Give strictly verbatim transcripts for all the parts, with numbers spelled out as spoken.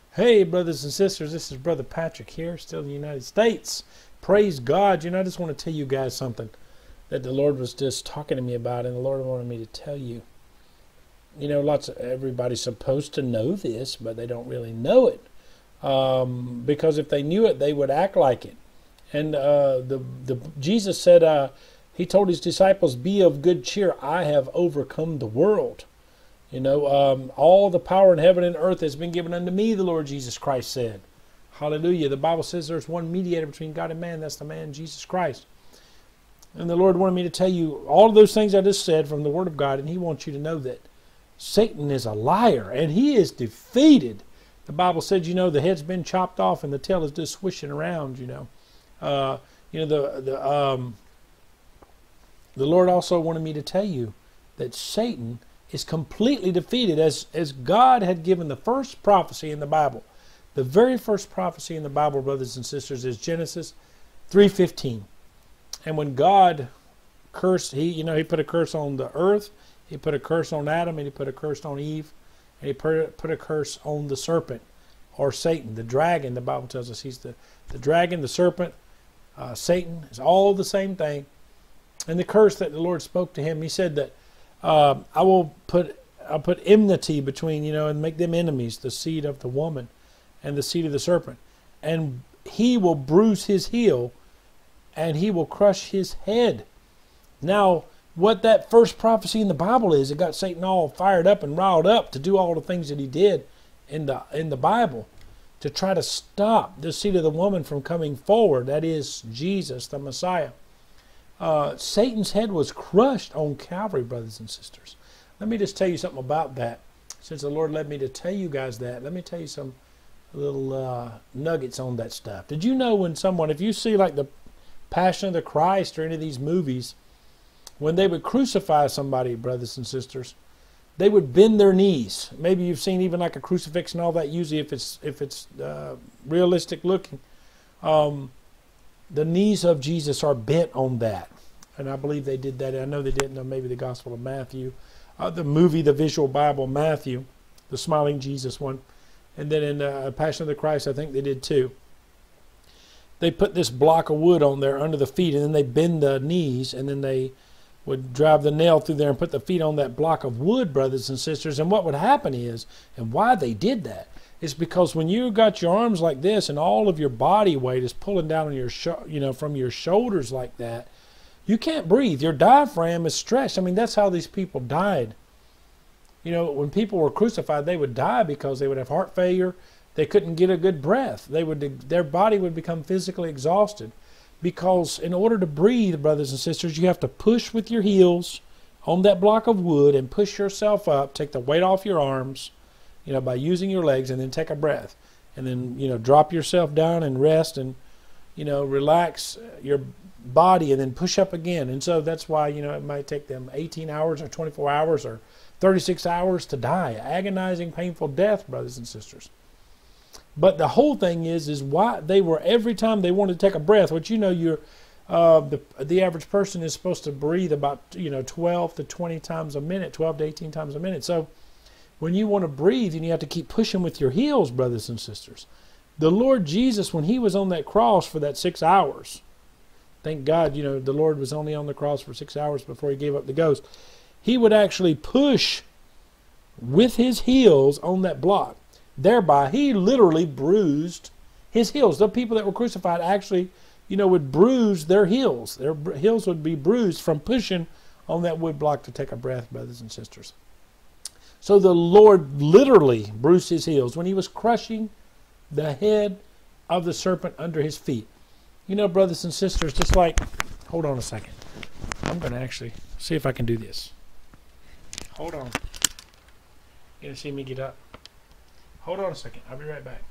Hey, brothers and sisters, this is Brother Patrick here, still in the United States. Praise God. You know, I just want to tell you guys something that the Lord was just talking to me about, and the Lord wanted me to tell you. You know, lots of everybody's supposed to know this, but they don't really know it. Um, because if they knew it, they would act like it. And uh, the the Jesus said, uh, he told his disciples, "Be of good cheer. I have overcome the world." You know, um, all the power in heaven and earth has been given unto me, the Lord Jesus Christ said. Hallelujah. The Bible says there's one mediator between God and man. That's the man, Jesus Christ. And the Lord wanted me to tell you all of those things I just said from the Word of God, and he wants you to know that Satan is a liar, and he is defeated. The Bible said, you know, the head's been chopped off and the tail is just swishing around, you know. Uh, you know, the, the, um, the Lord also wanted me to tell you that Satan is completely defeated, as as God had given the first prophecy in the Bible. The very first prophecy in the Bible, brothers and sisters, is Genesis three fifteen. And when God cursed, he you know he put a curse on the earth, he put a curse on Adam, and he put a curse on Eve, and he put, put a curse on the serpent, or Satan, the dragon. The Bible tells us he's the, the dragon, the serpent, uh, Satan is all the same thing. And the curse that the Lord spoke to him, he said that Uh, I will put I'll put enmity between, you know, and make them enemies, the seed of the woman and the seed of the serpent. And he will bruise his heel and he will crush his head. Now, what that first prophecy in the Bible is, it got Satan all fired up and riled up to do all the things that he did in the in the Bible to try to stop the seed of the woman from coming forward. That is Jesus, the Messiah. Uh, Satan's head was crushed on Calvary, brothers and sisters. Let me just tell you something about that. Since the Lord led me to tell you guys that, let me tell you some little uh, nuggets on that stuff. Did you know when someone, if you see like the Passion of the Christ or any of these movies, when they would crucify somebody, brothers and sisters, they would bend their knees. Maybe you've seen even like a crucifix and all that, usually if it's, if it's uh, realistic looking. Um, The knees of Jesus are bent on that. And I believe they did that. I know they didn't know maybe the Gospel of Matthew. Uh, the movie, the visual Bible, Matthew, the smiling Jesus one. And then in uh, Passion of the Christ, I think they did too. They put this block of wood on there under the feet, and then they bend the knees, and then they would drive the nail through there and put the feet on that block of wood, brothers and sisters. And what would happen is, and why they did that, is because when you got your arms like this and all of your body weight is pulling down on your, sho you know, from your shoulders like that, you can't breathe. Your diaphragm is stretched. I mean, that's how these people died. You know, when people were crucified, they would die because they would have heart failure. They couldn't get a good breath. They would, their body would become physically exhausted, because in order to breathe, brothers and sisters, you have to push with your heels on that block of wood and push yourself up, take the weight off your arms, you know, by using your legs, and then take a breath, and then, you know, drop yourself down and rest, and, you know, relax your body, and then push up again. And so that's why, you know, it might take them eighteen hours or twenty-four hours or thirty-six hours to die. Agonizing, painful death, brothers and sisters. But the whole thing is, is why they were, every time they wanted to take a breath, which, you know, you're, uh, the, the average person is supposed to breathe about, you know, twelve to twenty times a minute, twelve to eighteen times a minute. So when you want to breathe, and you have to keep pushing with your heels, brothers and sisters. The Lord Jesus, when he was on that cross for that six hours, thank God, you know, the Lord was only on the cross for six hours before he gave up the ghost. He would actually push with his heels on that block. Thereby, he literally bruised his heels. The people that were crucified actually, you know, would bruise their heels. Their heels would be bruised from pushing on that wood block to take a breath, brothers and sisters. So the Lord literally bruised his heels when he was crushing the head of the serpent under his feet. You know, brothers and sisters, just like, hold on a second. I'm going to actually see if I can do this. Hold on. You're going to see me get up. Hold on a second. I'll be right back.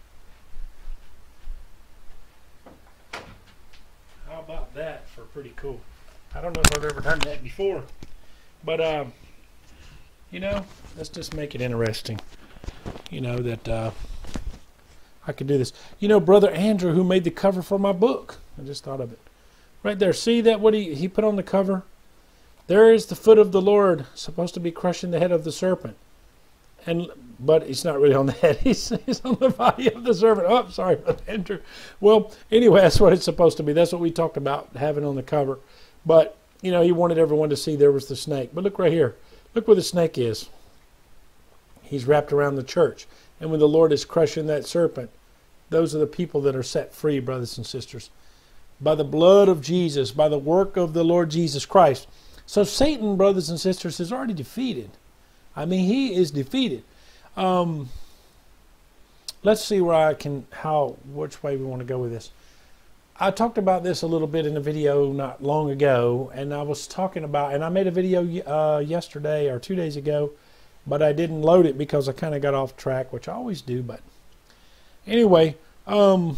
How about that for pretty cool? I don't know if I've ever done that before. But, um... you know, let's just make it interesting. You know, that uh, I could do this. You know, Brother Andrew, who made the cover for my book. I just thought of it. Right there. See that what he, he put on the cover? There is the foot of the Lord, supposed to be crushing the head of the serpent. And but it's not really on the head. He's, he's on the body of the serpent. Oh, sorry, Brother Andrew. Well, anyway, that's what it's supposed to be. That's what we talked about having on the cover. But, you know, he wanted everyone to see there was the snake. But look right here. Look where the snake is. He's wrapped around the church. And when the Lord is crushing that serpent, those are the people that are set free, brothers and sisters. By the blood of Jesus, by the work of the Lord Jesus Christ. So Satan, brothers and sisters, is already defeated. I mean, he is defeated. Um, let's see where I can, how, which way we want to go with this. I talked about this a little bit in a video not long ago, and I was talking about, and I made a video uh, yesterday or two days ago, but I didn't load it because I kind of got off track, which I always do. But anyway, um,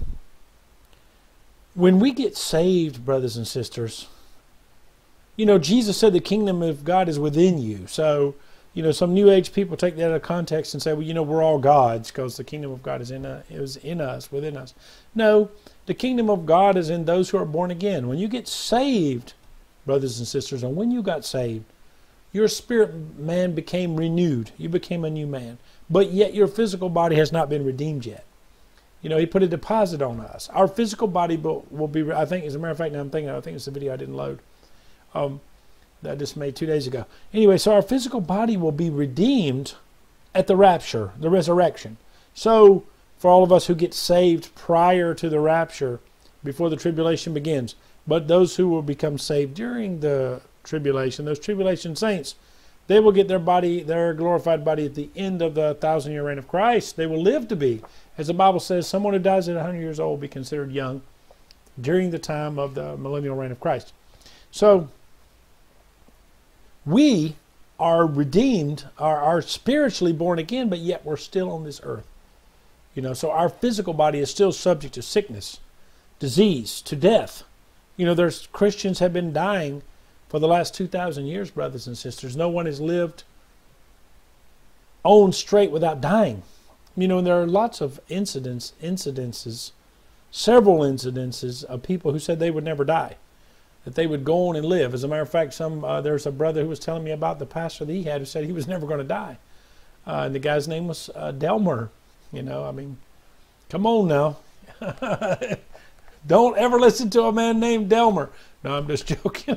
when we get saved, brothers and sisters, you know, Jesus said the kingdom of God is within you. So, you know, some New Age people take that out of context and say, well, you know, we're all God's because the kingdom of God is in, uh, is in us, within us. No, the kingdom of God is in those who are born again. When you get saved, brothers and sisters, and when you got saved, your spirit man became renewed. You became a new man. But yet your physical body has not been redeemed yet. You know, he put a deposit on us. Our physical body will, will be, I think, as a matter of fact, now I'm thinking, I think it's the video I didn't load. Um, that I just made two days ago. Anyway, so our physical body will be redeemed at the rapture, the resurrection. So for all of us who get saved prior to the rapture, before the tribulation begins, but those who will become saved during the tribulation, those tribulation saints, they will get their body, their glorified body at the end of the thousand year reign of Christ. They will live to be, as the Bible says, someone who dies at one hundred years old will be considered young during the time of the millennial reign of Christ. So we are redeemed, are, are spiritually born again, but yet we're still on this earth. You know, so our physical body is still subject to sickness, disease, to death. You know, there's Christians have been dying for the last two thousand years, brothers and sisters. No one has lived on straight without dying. You know, and there are lots of incidents, incidences, several incidences of people who said they would never die, that they would go on and live. As a matter of fact, some uh, there's a brother who was telling me about the pastor that he had who said he was never going to die. Uh, and the guy's name was uh, Delmer. You know, I mean, come on now. Don't ever listen to a man named Delmer. No, I'm just joking.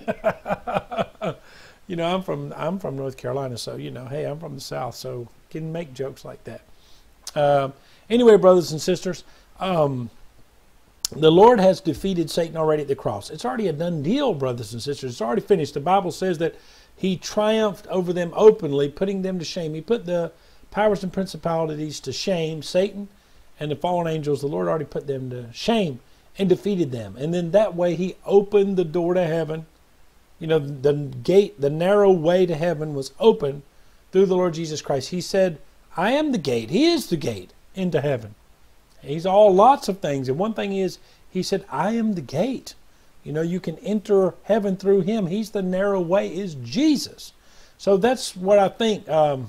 You know, I'm from I'm from North Carolina, so, you know, hey, I'm from the South, so can make jokes like that. Uh, anyway, brothers and sisters, um, the Lord has defeated Satan already at the cross. It's already a done deal, brothers and sisters. It's already finished. The Bible says that he triumphed over them openly, putting them to shame. He put the powers and principalities to shame. Satan and the fallen angels, the Lord already put them to shame and defeated them. And then that way he opened the door to heaven. You know, the gate, the narrow way to heaven was open through the Lord Jesus Christ. He said, I am the gate. He is the gate into heaven. He's all lots of things. And one thing is, he said, I am the gate. You know, you can enter heaven through him. He's the narrow way, is Jesus. So that's what I think. Um,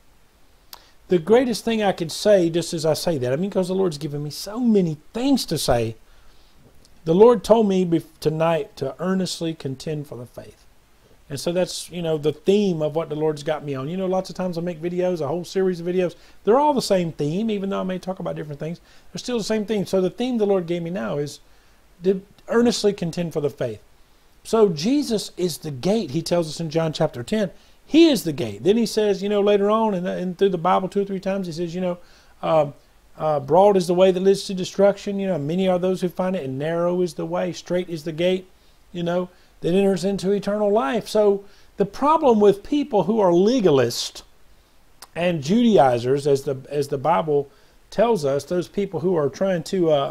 the greatest thing I could say, just as I say that, I mean, because the Lord's given me so many things to say. The Lord told me tonight to earnestly contend for the faith. And so that's, you know, the theme of what the Lord's got me on. You know, lots of times I make videos, a whole series of videos. They're all the same theme, even though I may talk about different things. They're still the same theme. So the theme the Lord gave me now is to earnestly contend for the faith. So Jesus is the gate. He tells us in John chapter ten. He is the gate. Then he says, you know, later on, and, and through the Bible two or three times, he says, you know, uh, uh, broad is the way that leads to destruction. You know, many are those who find it, and narrow is the way, straight is the gate, you know, that enters into eternal life. So the problem with people who are legalists and Judaizers, as the as the Bible tells us, those people who are trying to uh,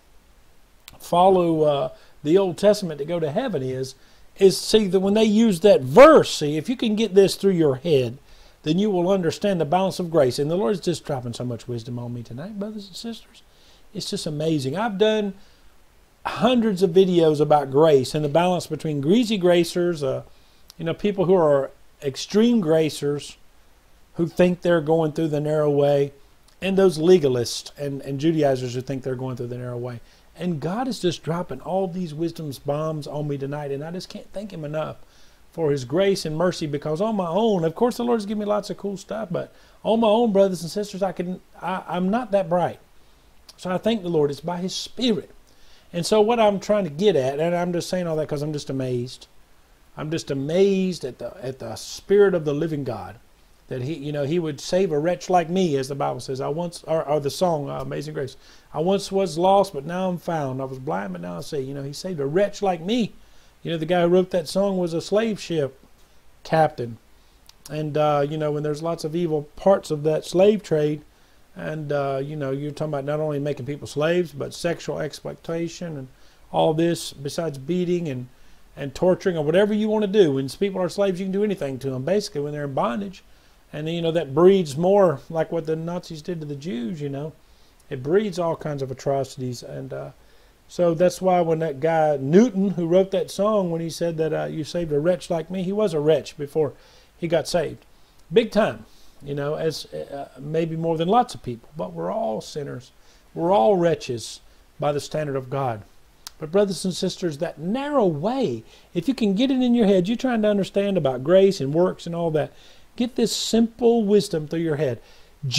follow uh, the Old Testament to go to heaven is, is see that when they use that verse, see, if you can get this through your head, then you will understand the balance of grace. And the Lord's just dropping so much wisdom on me tonight, brothers and sisters. It's just amazing. I've done hundreds of videos about grace and the balance between greasy gracers, uh, you know, people who are extreme gracers who think they're going through the narrow way, and those legalists and, and Judaizers who think they're going through the narrow way. And God is just dropping all these wisdom's bombs on me tonight, and I just can't thank him enough for His grace and mercy, because on my own, of course the Lord's given me lots of cool stuff, but on my own, brothers and sisters, I can, I, I'm not that bright. So I thank the Lord. It's by His Spirit. And so what I'm trying to get at, and I'm just saying all that because I'm just amazed. I'm just amazed at the at the Spirit of the living God, that He, you know, He would save a wretch like me, as the Bible says. I once, or, or the song, uh, Amazing Grace. I once was lost, but now I'm found. I was blind, but now I see. You know, He saved a wretch like me. You know, the guy who wrote that song was a slave ship captain. And, uh, you know, when there's lots of evil parts of that slave trade, and, uh, you know, you're talking about not only making people slaves, but sexual exploitation and all this, besides beating and, and torturing or whatever you want to do. When people are slaves, you can do anything to them, basically, when they're in bondage. And, you know, that breeds more like what the Nazis did to the Jews, you know. It breeds all kinds of atrocities. And uh, so that's why when that guy, Newton, who wrote that song, when he said that uh, you saved a wretch like me, he was a wretch before he got saved. Big time, you know, as uh, maybe more than lots of people. But we're all sinners. We're all wretches by the standard of God. But brothers and sisters, that narrow way, if you can get it in your head, you're trying to understand about grace and works and all that, get this simple wisdom through your head.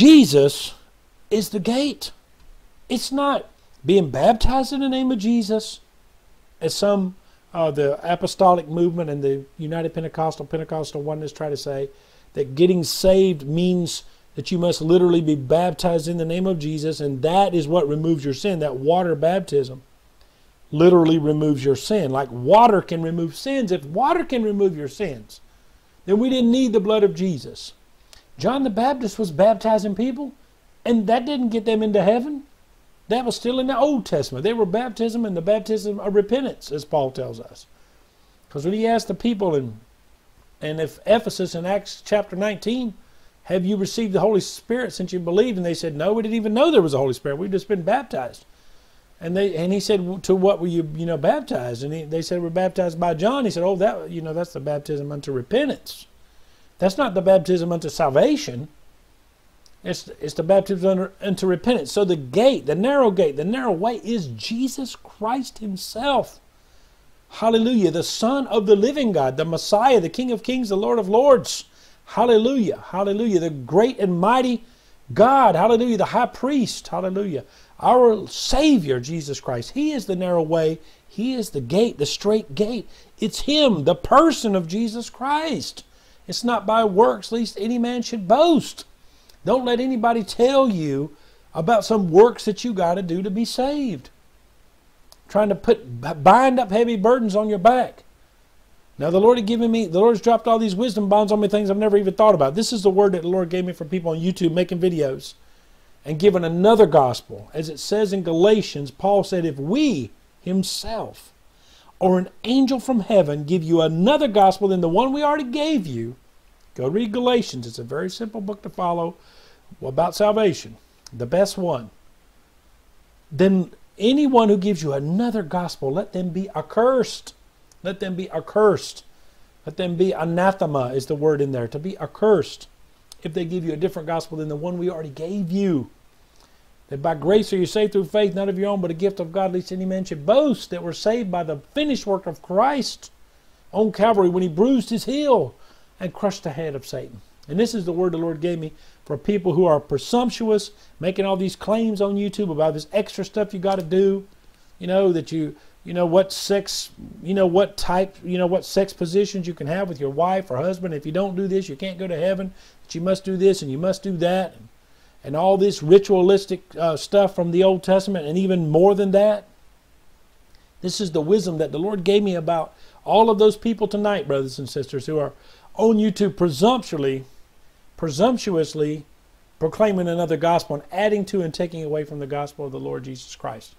Jesus is the gate. It's not being baptized in the name of Jesus, as some uh, the apostolic movement and the United Pentecostal, Pentecostal oneness try to say, that getting saved means that you must literally be baptized in the name of Jesus, and that is what removes your sin. That water baptism literally removes your sin. Like water can remove sins. If water can remove your sins, then we didn't need the blood of Jesus. John the Baptist was baptizing people, and that didn't get them into heaven. That was still in the Old Testament. They were baptism and the baptism of repentance, as Paul tells us. Because when he asked the people in, in Ephesus in Acts chapter nineteen, have you received the Holy Spirit since you believed? And they said, no, we didn't even know there was a Holy Spirit. We've just been baptized. And they and he said, to what were you, you know, baptized? And he, they said, we're baptized by John. He said, oh, that, you know, that's the baptism unto repentance. That's not the baptism unto salvation. It's, it's the baptism unto, unto repentance. So the gate, the narrow gate, the narrow way is Jesus Christ Himself. Hallelujah. The Son of the living God, the Messiah, the King of Kings, the Lord of Lords. Hallelujah. Hallelujah. The great and mighty God. Hallelujah. The high priest. Hallelujah. Our Savior, Jesus Christ. He is the narrow way. He is the gate, the straight gate. It's Him, the person of Jesus Christ. It's not by works, lest any man should boast. Don't let anybody tell you about some works that you got to do to be saved. Trying to put bind up heavy burdens on your back. Now the Lord had given me, the Lord's dropped all these wisdom bombs on me, things I've never even thought about. This is the word that the Lord gave me for people on YouTube making videos. And given another gospel. As it says in Galatians, Paul said, if we Himself or an angel from heaven give you another gospel than the one we already gave you, go read Galatians. It's a very simple book to follow about salvation. The best one. Then anyone who gives you another gospel, let them be accursed. Let them be accursed. Let them be anathema is the word in there. To be accursed. If they give you a different gospel than the one we already gave you. That by grace are you saved through faith, not of your own, but a gift of God, lest any man should boast. That we're saved by the finished work of Christ on Calvary when He bruised His heel and crushed the head of Satan. And this is the word the Lord gave me for people who are presumptuous, making all these claims on YouTube about this extra stuff you got to do. You know, that you, you know, what sex, you know, what type, you know, what sex positions you can have with your wife or husband. If you don't do this, you can't go to heaven. That you must do this and you must do that. And, and all this ritualistic uh, stuff from the Old Testament and even more than that. This is the wisdom that the Lord gave me about all of those people tonight, brothers and sisters, who are on YouTube presumptuously, presumptuously proclaiming another gospel and adding to and taking away from the gospel of the Lord Jesus Christ.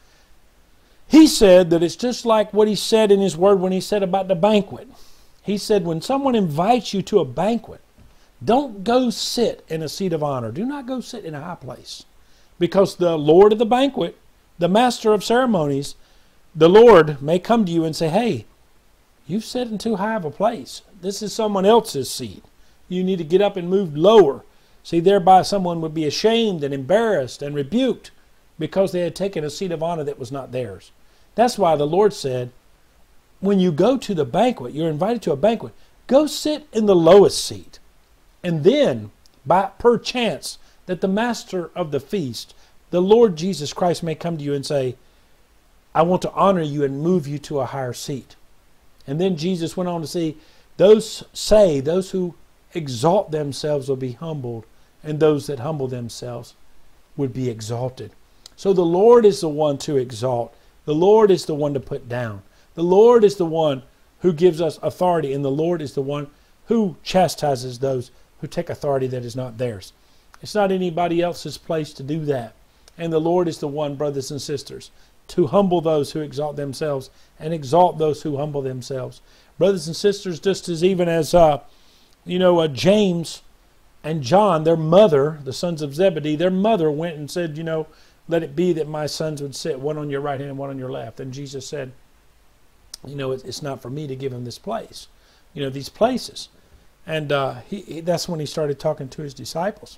He said that it's just like what He said in His word when He said about the banquet. He said when someone invites you to a banquet, don't go sit in a seat of honor. Do not go sit in a high place. Because the Lord of the banquet, the master of ceremonies, the Lord may come to you and say, hey, you've sat in too high of a place. This is someone else's seat. You need to get up and move lower. See, thereby someone would be ashamed and embarrassed and rebuked because they had taken a seat of honor that was not theirs. That's why the Lord said, when you go to the banquet, you're invited to a banquet, go sit in the lowest seat. And then, by perchance, that the master of the feast, the Lord Jesus Christ, may come to you and say, I want to honor you and move you to a higher seat. And then Jesus went on to say, those say, those who exalt themselves will be humbled, and those that humble themselves would be exalted. So the Lord is the one to exalt. The Lord is the one to put down. The Lord is the one who gives us authority, and the Lord is the one who chastises those who take authority that is not theirs. It's not anybody else's place to do that. And the Lord is the one, brothers and sisters, to humble those who exalt themselves and exalt those who humble themselves. Brothers and sisters, just as even as, uh, you know, uh, James and John, their mother, the sons of Zebedee, their mother went and said, you know, let it be that my sons would sit one on your right hand and one on your left. And Jesus said, you know, it's not for me to give them this place, you know, these places. And uh, he, he, that's when he started talking to his disciples.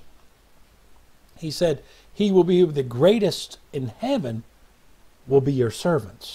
He said, he will be the greatest in heaven will be your servants.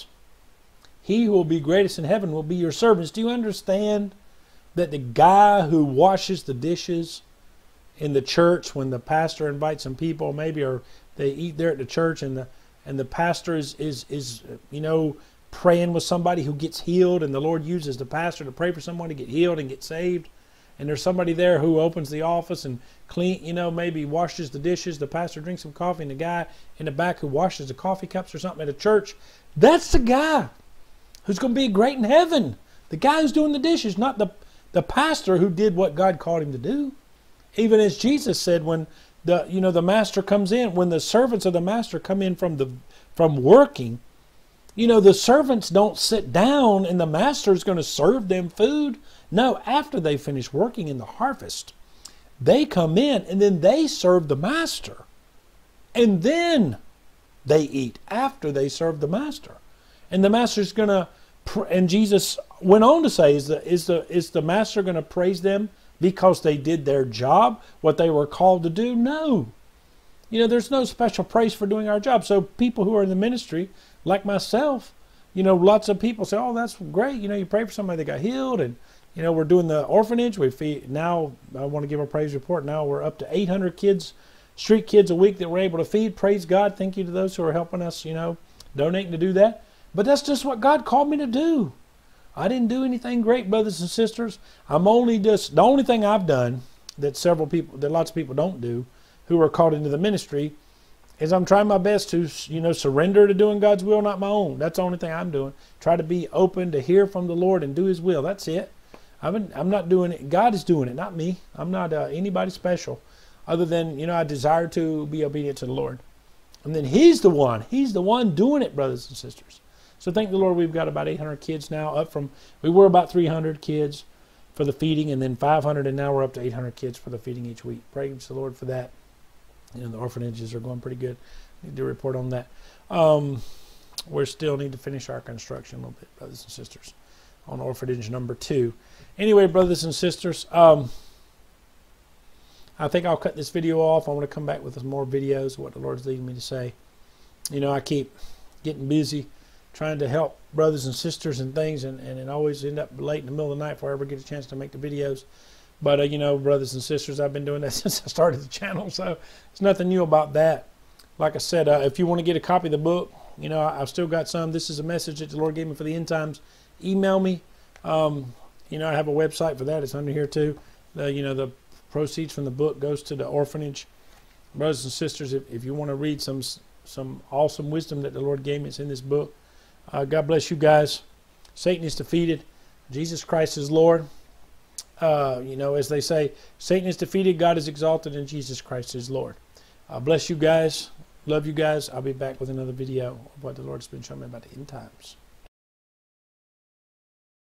He who will be greatest in heaven will be your servants. Do you understand that the guy who washes the dishes in the church when the pastor invites some people, maybe, or they eat there at the church, and the and the pastor is is is you know praying with somebody who gets healed, and the Lord uses the pastor to pray for someone to get healed and get saved, and there's somebody there who opens the office and clean, you know, maybe washes the dishes, the pastor drinks some coffee, and the guy in the back who washes the coffee cups or something at a church, that's the guy who's going to be great in heaven. The guy who's doing the dishes, not the the pastor who did what God called him to do. Even as Jesus said, when the you know the master comes in, when the servants of the master come in from the from working, you know, the servants don't sit down and the master is going to serve them food. No, after they finish working in the harvest, they come in and then they serve the master. And then they eat after they serve the master. And the master's going to, and Jesus went on to say, is the, is the, is the master going to praise them because they did their job, what they were called to do? No. You know, there's no special praise for doing our job. So people who are in the ministry, like myself, you know, lots of people say, oh, that's great. You know, you pray for somebody that got healed, and, you know, we're doing the orphanage. We feed, now, I want to give a praise report. Now we're up to eight hundred kids, street kids a week that we're able to feed. Praise God. Thank you to those who are helping us, you know, donating to do that. But that's just what God called me to do. I didn't do anything great, brothers and sisters. I'm only just, the only thing I've done that several people, that lots of people don't do, who are called into the ministry, is I'm trying my best to, you know, surrender to doing God's will, not my own. That's the only thing I'm doing. Try to be open to hear from the Lord and do His will. That's it. I've been, I'm not doing it. God is doing it, not me. I'm not uh, anybody special, other than, you know, I desire to be obedient to the Lord. And then He's the one. He's the one doing it, brothers and sisters. So thank the Lord, we've got about eight hundred kids now, up from, we were about three hundred kids for the feeding, and then five hundred, and now we're up to eight hundred kids for the feeding each week. Praise the Lord for that. You know, the orphanages are going pretty good. Need to report on that. Um, we still need to finish our construction a little bit, brothers and sisters, on orphanage number two. Anyway, brothers and sisters, um, I think I'll cut this video off. I want to come back with some more videos of what the Lord's leading me to say. You know, I keep getting busy trying to help brothers and sisters and things, and, and it always end up late in the middle of the night before I ever get a chance to make the videos. But, uh, you know, brothers and sisters, I've been doing that since I started the channel, so there's nothing new about that. Like I said, uh, if you want to get a copy of the book, you know, I, I've still got some. This is a message that the Lord gave me for the end times. Email me. Um, you know, I have a website for that. It's under here, too. The, you know, the proceeds from the book goes to the orphanage. Brothers and sisters, if, if you want to read some, some awesome wisdom that the Lord gave me, it's in this book. Uh, God bless you guys. Satan is defeated. Jesus Christ is Lord. Uh, you know, as they say, Satan is defeated, God is exalted, and Jesus Christ is Lord. Uh, bless you guys. Love you guys. I'll be back with another video of what the Lord's been showing me about the end times.